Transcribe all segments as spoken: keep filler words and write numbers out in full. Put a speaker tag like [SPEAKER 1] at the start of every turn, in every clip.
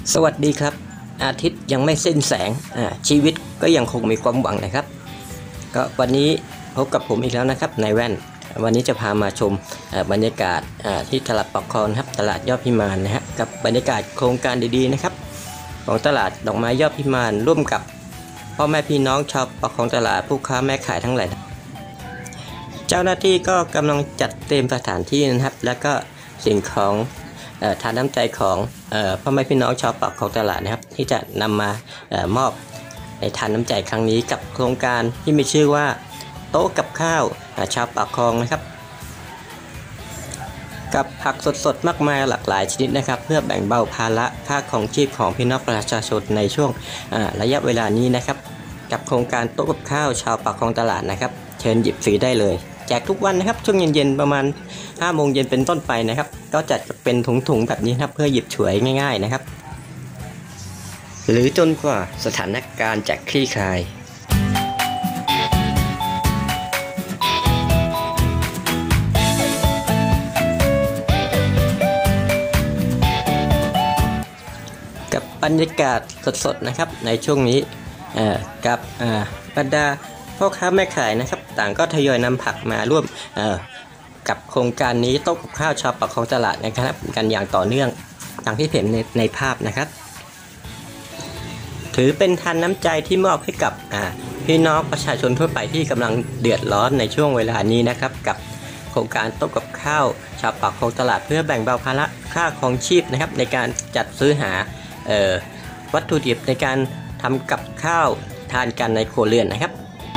[SPEAKER 1] สวัสดีครับอาทิตย์ยังไม่สิ้นแสงชีวิตก็ยังคงมีความหวังนะครับก็วันนี้พบกับผมอีกแล้วนะครับนายแว่นวันนี้จะพามาชมบรรยากาศที่ตลาดปากคลองครับตลาดยอดพิมานนะฮะกับบรรยากาศโครงการดีๆนะครับของตลาดดอกไม้ยอดพิมานร่วมกับพ่อแม่พี่น้องชาวปากคลองตลาดผู้ค้าแม่ขายทั้งหลายเจ้าหน้าที่ก็กำลังจัดเตรียมสถานที่นะครับแล้วก็สิ่งของทานน้ำใจของพ่อแม่พี่น้องชาวปากคลองตลาดนะครับที่จะนำมามอบในทานน้ำใจครั้งนี้กับโครงการที่มีชื่อว่าโต๊ะกับข้าวชาวปากคลองนะครับกับผักสดๆมากมายหลากหลายชนิดนะครับเพื่อแบ่งเบาภาระค่าของชีพของพี่น้องประชาชนในช่วงระยะเวลานี้นะครับกับโครงการโต๊ะกับข้าวชาวปากคลองตลาดนะครับเชิญหยิบฟรีได้เลยแจกทุกวันนะครับช่วงเย็นๆประมาณห้าโมงเย็นเป็นต้นไปนะครับก็จัดเป็นถุงๆแบบนี้ครับเพื่อหยิบฉวยง่ายๆนะครับหรือจนกว่าสถานการณ์จะคลี่คลายกับบรรยากาศสดๆนะครับในช่วงนี้กับบรรดาพ่อค้าแม่ขายนะครับต่างก็ทยอยนำผักมาร่วมกับโครงการนี้โต๊ะกับข้าวชาวปากคลองตลาดนะครับกันอย่างต่อเนื่องดังที่เห็นในในภาพนะครับถือเป็นทานน้ำใจที่มอบให้กับพี่น้องประชาชนทั่วไปที่กำลังเดือดร้อนในช่วงเวลานี้นะครับกับโครงการโต๊ะกับข้าวชาวปากคลองตลาดเพื่อแบ่งเบาภาระค่าครองชีพนะครับในการจัดซื้อหาวัตถุดิบในการทำกับข้าวทานกันในครัวเรือนนะครับ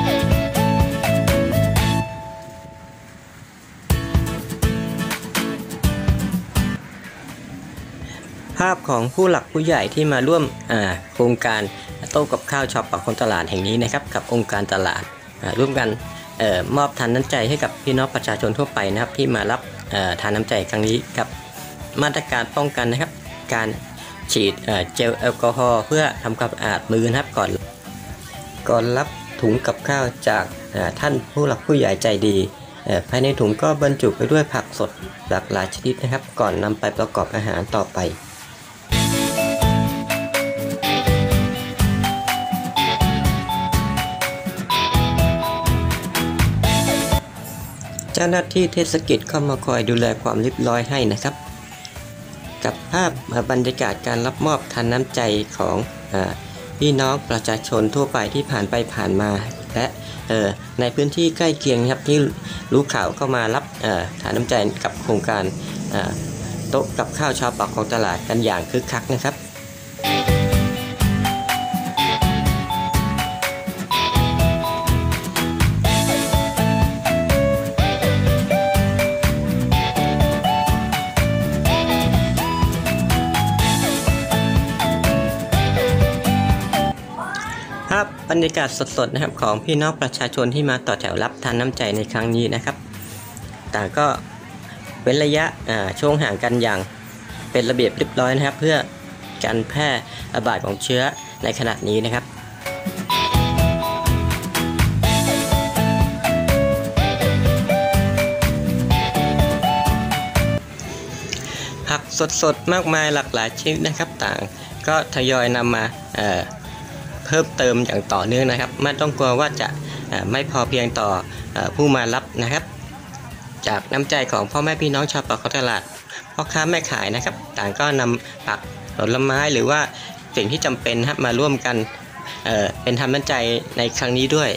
[SPEAKER 1] ภาพของผู้หลักผู้ใหญ่ที่มาร่วมโครงการโต๊ะกับข้าวชาวปากคลองตลาดแห่งนี้นะครับกับองค์การตลาดร่วมกันออมอบทานน้ำใจให้กับพี่น้องประชาชนทั่วไปนะครับที่มารับทานน้ำใจครั้งนี้กับมาตรการป้องกันนะครับการฉีดเจลแอลกอฮอล์เพื่อทำความสะอาดมือนะครับก่อนก่อนรับถุงกับข้าวจากท่านผู้หลักผู้ใหญ่ใจดีภายในถุงก็บรรจุไปด้วยผักสดหลากหลายชนิดนะครับก่อนนำไปประกอบอาหารต่อไปเจ้าหน้าที่เทศกิจเข้ามาคอยดูแลความเรียบร้อยให้นะครับกับภาพบรรยากาศการรับมอบทานน้ำใจของพี่น้องประชาชนทั่วไปที่ผ่านไปผ่านมาและในพื้นที่ใกล้เคียงครับที่รู้ข่าวเข้ามารับทานน้ำใจกับโครงการโต๊ะกับข้าวชาวปากคลองตลาดกันอย่างคึกคักนะครับภาพบรรยากาศสดๆนะครับของพี่น้องประชาชนที่มาต่อแถวรับทานน้ำใจในครั้งนี้นะครับต่างก็เว้นระยะช่วงห่างกันอย่างเป็นระเบียบเรียบร้อยนะครับเพื่อการแพร่ระบาดของเชื้อในขณะนี้นะครับผักสดๆมากมายหลากหลายชนิดนะครับต่างก็ทยอยนำมาเพิ่มเติมอย่างต่อเนื่องนะครับไม่ต้องกลัวว่าจะไม่พอเพียงต่อผู้มารับนะครับจากน้ำใจของพ่อแม่พี่น้องชาวปากคลองตลาดพ่อค้าแม่ขายนะครับต่างก็นำผักผลไม้หรือว่าสิ่งที่จำเป็นครับมาร่วมกันเอ่อเป็นทานน้ำใจในครั้งนี้ด้วย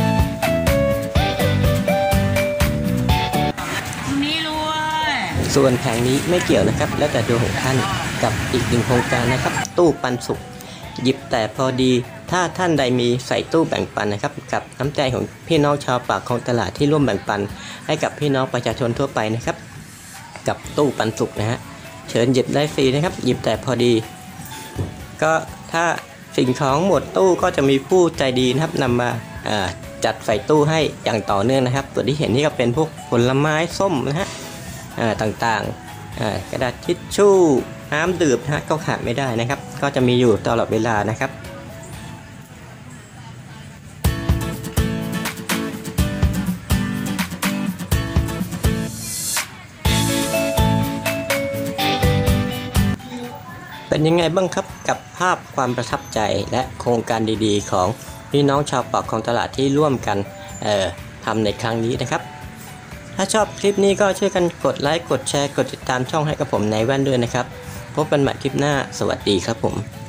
[SPEAKER 1] ส่วนแผงนี้ไม่เกี่ยวนะครับแล้วแต่ดวงของท่านกับอีกหนึ่งโครงการนะครับตู้ปันสุขหยิบแต่พอดีถ้าท่านใดมีใส่ตู้แบ่งปันนะครับกับน้ำใจของพี่น้องชาวปากคลองตลาดที่ร่วมแบ่งปันให้กับพี่น้องประชาชนทั่วไปนะครับกับตู้ปันสุขนะฮะเชิญหยิบได้ฟรีนะครับหยิบแต่พอดีก็ถ้าสิ่งของหมดตู้ก็จะมีผู้ใจดีนะครับนำมาจัดใส่ตู้ให้อย่างต่อเนื่องนะครับตัวที่เห็นนี่ก็เป็นพวกผลไม้ส้มนะฮะต่างๆกระดาษทิชชู่น้ำดื่มนะฮะก็ขาดไม่ได้นะครับก็จะมีอยู่ตลอดเวลานะครับ เป็นยังไงบ้างครับกับภาพความประทับใจและโครงการดีๆของพี่น้องชาวปากคลองตลาดที่ร่วมกันเอ่อทำในครั้งนี้นะครับถ้าชอบคลิปนี้ก็ช่วยกันกดไลค์กดแชร์กดติดตามช่องให้กับผมในแว่นด้วยนะครับพบกันใหม่คลิปหน้าสวัสดีครับผม